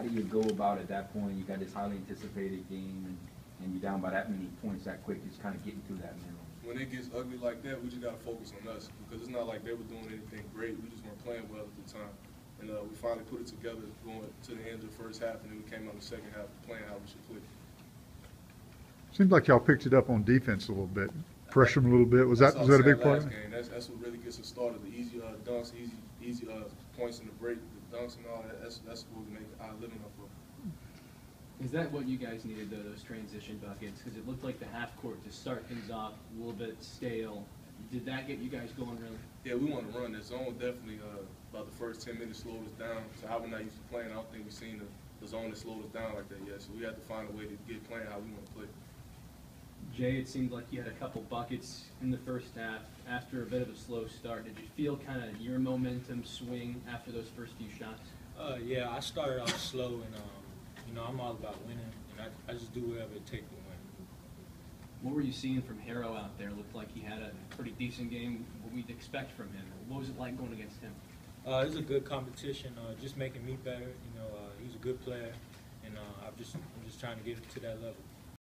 do you go about at that point? You got this highly anticipated game, and you're down by that many points that quick. Just kind of getting through that minimum. When it gets ugly like that, we just got to focus on us, because it's not like they were doing anything great. We just weren't playing well at the time. And we finally put it together going to the end of the first half, and then we came out in the second half playing how we should play. Seems like y'all picked it up on defense a little bit. Pressure them a little bit. Was that a big part of it? That's what really gets us started. The easy dunks, easy points in the break, the dunks and all that. That's what we make our living up for. Is that what you guys needed, though, those transition buckets? Because it looked like the half court to start things off a little bit stale. Did that get you guys going, really? Yeah, we want to run. The zone definitely, about the first 10 minutes slowed us down. So how we're not used to playing, I don't think we've seen the zone that slowed us down like that yet. So we had to find a way to get playing how we want to play. Jay, it seemed like you had a couple buckets in the first half after a bit of a slow start. Did you feel kind of your momentum swing after those first few shots? Yeah, I started off slow, and you know, I'm all about winning, and I just do whatever it takes to win. What were you seeing from Harrow out there? Looked like he had a pretty decent game, what we'd expect from him. What was it like going against him? It was a good competition, just making me better. You know, he's a good player, and I'm just trying to get to that level.